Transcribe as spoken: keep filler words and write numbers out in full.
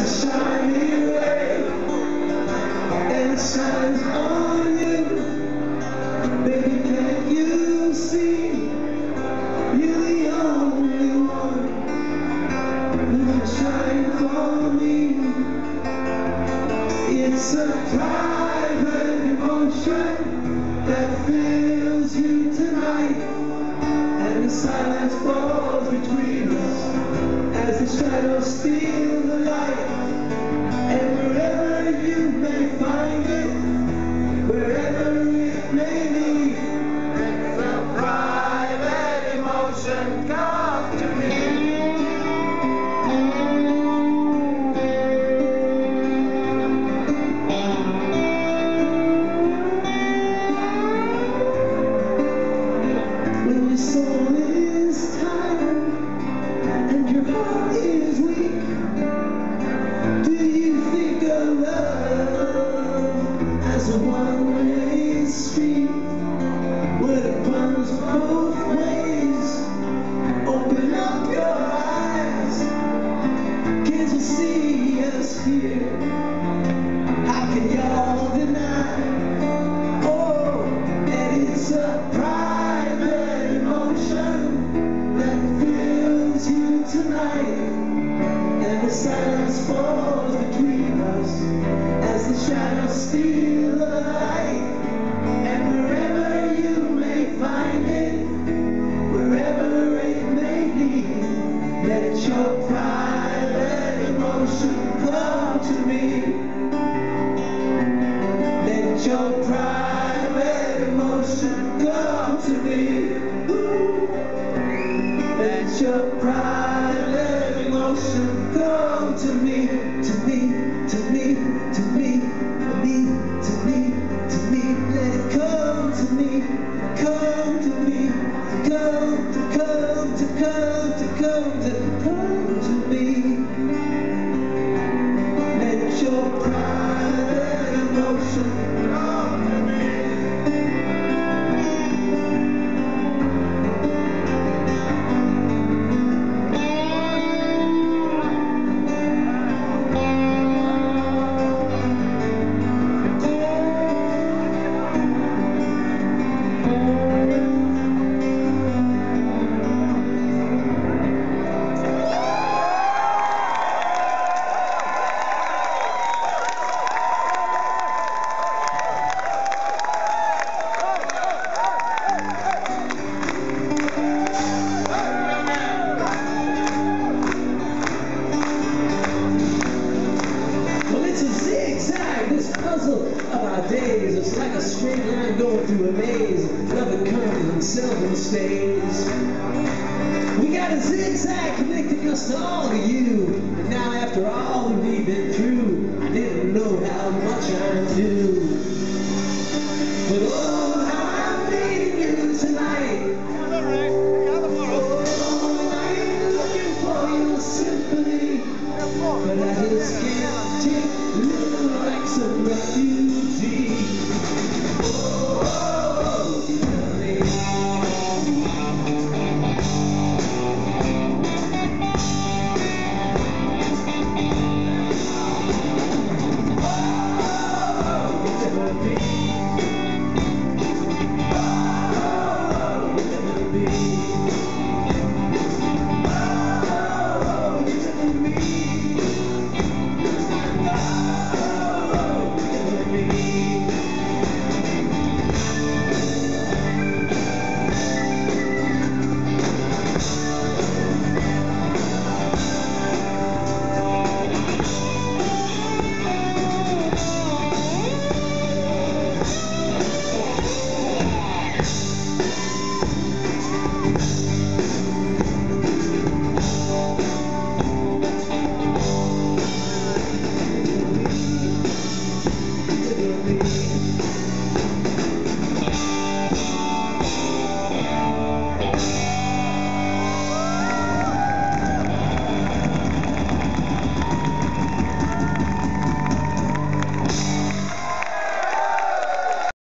a shiny ray, and it shines on you. Baby, can't you see? You're the only one who can shine for me. It's a private emotion that fills you tonight, and the silence falls between us as the shadows steal the light. And wherever you may find it, wherever it may be, it's a private emotion. Come to me. When your soul is tired and your heart is weak, do you think of love as a one-way street where it runs both ways? Open up your eyes, can't you see us here? How can y'all deny? Oh, and it's a private emotion that fills you tonight, and the silence falls between us as the shadows steal the light. And wherever you may find it, wherever it may be, let your private emotion come to me. Let your private emotion come to me. Ooh. Let your private emotion come to me, to me, to me, to me, to me, to me, to me. Let it come to me, come to me, come to come to come to come to come to me. Let your private emotion come to me. This puzzle of our days, it's like a straight line going through a maze. Love comes and seldom stays. We got a zigzag connecting us to all of you, and now after all that we've been through, I didn't know how much I knew. But oh, how I'm needing you tonight. Oh, I ain't looking for your sympathy, but I